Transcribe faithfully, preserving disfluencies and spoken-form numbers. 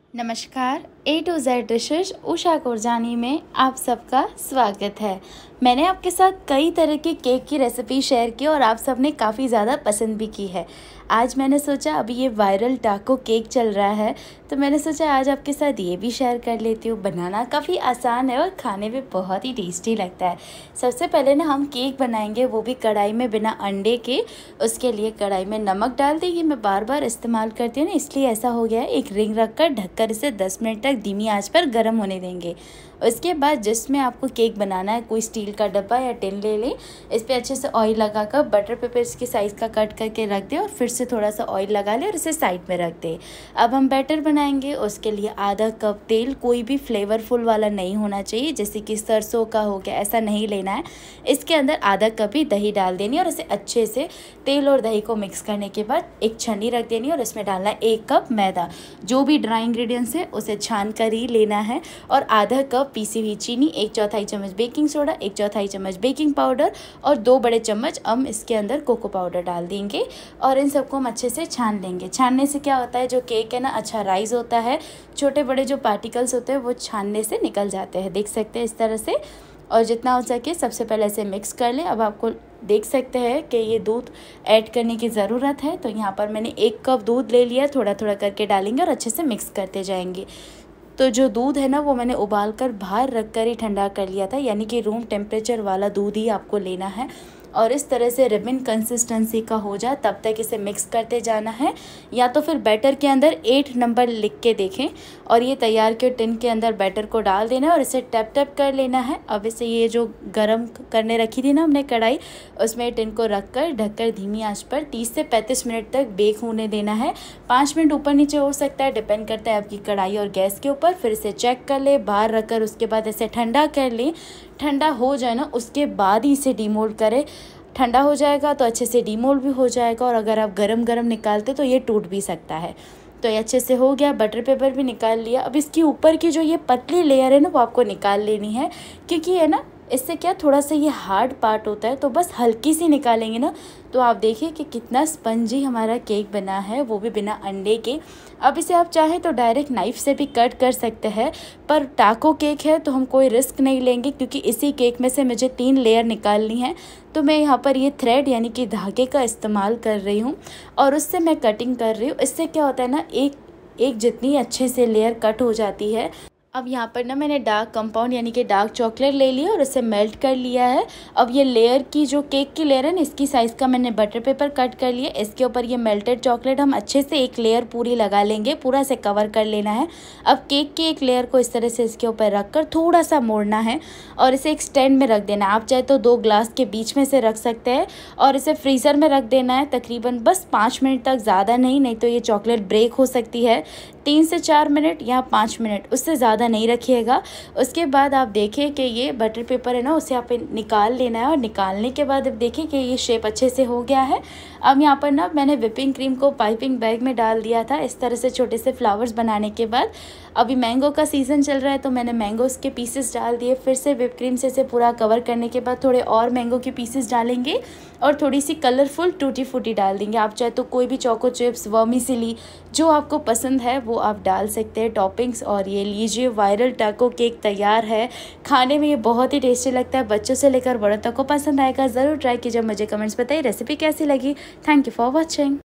नमस्कार। A to Z dishes Usha Kurjani में आप सबका स्वागत है। मैंने आपके साथ कई तरह के केक की रेसिपी शेयर की और आप सब ने काफ़ी ज़्यादा पसंद भी की है। आज मैंने सोचा अभी ये वायरल टाको केक चल रहा है तो मैंने सोचा आज आपके साथ ये भी शेयर कर लेती हूँ। बनाना काफ़ी आसान है और खाने में बहुत ही टेस्टी लगता है। सबसे पहले ना हम केक बनाएंगे, वो भी कढ़ाई में बिना अंडे के। उसके लिए कढ़ाई में नमक डाल देंगे। मैं बार बार इस्तेमाल करती हूँ ना, इसलिए ऐसा हो गया है। एक रिंग रख कर ढककर इसे दस मिनट तक धीमी आंच पर गर्म होने देंगे। उसके बाद जिसमें आपको केक बनाना है, कोई स्टील का डब्बा या टिन ले लें। इस पर अच्छे से ऑयल लगाकर बटर पेपर इसके साइज़ का कट करके रख दें और फिर से थोड़ा सा ऑयल लगा लें और इसे साइड में रख दें। अब हम बैटर बनाएंगे। उसके लिए आधा कप तेल, कोई भी फ्लेवरफुल वाला नहीं होना चाहिए, जैसे कि सरसों का हो गया, ऐसा नहीं लेना है। इसके अंदर आधा कप ही दही डाल देनी और इसे अच्छे से तेल और दही को मिक्स करने के बाद एक छन्नी रख देनी और इसमें डालना है एक कप मैदा। जो भी ड्राई इंग्रेडिएंट्स है उसे छान कर ही लेना है। और आधा कप पीसी हुई चीनी, एक चौथाई चम्मच बेकिंग सोडा, एक चौथाई चम्मच बेकिंग पाउडर और दो बड़े चम्मच हम इसके अंदर कोको पाउडर डाल देंगे और इन सबको हम अच्छे से छान लेंगे। छानने से क्या होता है, जो केक है ना अच्छा राइज होता है। छोटे बड़े जो पार्टिकल्स होते हैं वो छानने से निकल जाते हैं, देख सकते हैं इस तरह से। और जितना हो सके सबसे पहले इसे मिक्स कर लें। अब आपको देख सकते हैं कि ये दूध ऐड करने की ज़रूरत है, तो यहाँ पर मैंने एक कप दूध ले लिया। थोड़ा थोड़ा करके डालेंगे और अच्छे से मिक्स करते जाएंगे। तो जो दूध है ना वो मैंने उबाल कर बाहर रख कर ही ठंडा कर लिया था, यानी कि रूम टेम्परेचर वाला दूध ही आपको लेना है। और इस तरह से रिबन कंसिस्टेंसी का हो जाए तब तक इसे मिक्स करते जाना है। या तो फिर बैटर के अंदर एट नंबर लिख के देखें और ये तैयार के टिन के अंदर बैटर को डाल देना है और इसे टैप टैप कर लेना है। अब इसे ये जो गरम करने रखी थी ना हमने कढ़ाई, उसमें टिन को रख कर ढककर धीमी आंच पर तीस से पैंतीस मिनट तक बेक होने देना है। पाँच मिनट ऊपर नीचे हो सकता है, डिपेंड करता है आपकी कढ़ाई और गैस के ऊपर। फिर इसे चेक कर ले, बाहर रख कर उसके बाद इसे ठंडा कर लें। ठंडा हो जाए ना उसके बाद ही इसे डीमोल्ड करें। ठंडा हो जाएगा तो अच्छे से डीमोल्ड भी हो जाएगा और अगर आप गरम गरम निकालते तो ये टूट भी सकता है। तो ये अच्छे से हो गया। बटर पेपर भी निकाल लिया। अब इसकी ऊपर की जो ये पतली लेयर है ना वो आपको निकाल लेनी है, क्योंकि है ना इससे क्या थोड़ा सा ये हार्ड पार्ट होता है, तो बस हल्की सी निकालेंगे ना तो आप देखिए कि कितना स्पंजी हमारा केक बना है, वो भी बिना अंडे के। अब इसे आप चाहें तो डायरेक्ट नाइफ़ से भी कट कर सकते हैं, पर टाको केक है तो हम कोई रिस्क नहीं लेंगे, क्योंकि इसी केक में से मुझे तीन लेयर निकालनी है। तो मैं यहाँ पर ये थ्रेड यानी कि धागे का इस्तेमाल कर रही हूँ और उससे मैं कटिंग कर रही हूँ। इससे क्या होता है ना, एक एक जितनी अच्छे से लेयर कट हो जाती है। अब यहाँ पर ना मैंने डार्क कंपाउंड यानी कि डार्क चॉकलेट ले लिया और इसे मेल्ट कर लिया है। अब ये लेयर की जो केक की लेयर है ना, इसकी साइज़ का मैंने बटर पेपर कट कर लिया। इसके ऊपर ये मेल्टेड चॉकलेट हम अच्छे से एक लेयर पूरी लगा लेंगे, पूरा इसे कवर कर लेना है। अब केक की एक लेयर को इस तरह से इसके ऊपर रख कर थोड़ा सा मोड़ना है और इसे एक स्टैंड में रख देना है। आप चाहे तो दो ग्लास के बीच में से रख सकते हैं और इसे फ्रीज़र में रख देना है तकरीबन बस पाँच मिनट तक, ज़्यादा नहीं, नहीं तो ये चॉकलेट ब्रेक हो सकती है। तीन से चार मिनट या पाँच मिनट, उससे ज़्यादा नहीं रखिएगा। उसके बाद आप देखिए कि ये बटर पेपर है ना उसे आप निकाल लेना है और निकालने के बाद अब देखिए कि ये शेप अच्छे से हो गया है। अब यहाँ पर ना मैंने व्हिपिंग क्रीम को पाइपिंग बैग में डाल दिया था इस तरह से छोटे से फ्लावर्स बनाने के बाद। अभी मैंगो का सीज़न चल रहा है तो मैंने मैंगोज़ के पीसेस डाल दिए। फिर से व्हिप क्रीम से इसे पूरा कवर करने के बाद थोड़े और मैंगो के पीसेस डालेंगे और थोड़ी सी कलरफुल टूटी फूटी डाल देंगे। आप चाहे तो कोई भी चोको चिप्स, वर्मिसेली, जो आपको पसंद है वो आप डाल सकते हैं टॉपिंग्स। और ये लीजिए वायरल टाको केक तैयार है। खाने में ये बहुत ही टेस्टी लगता है, बच्चों से लेकर बड़ों तक को पसंद आएगा। ज़रूर ट्राई कीजिए, मुझे कमेंट्स बताइए रेसिपी कैसी लगी। Thank you for watching.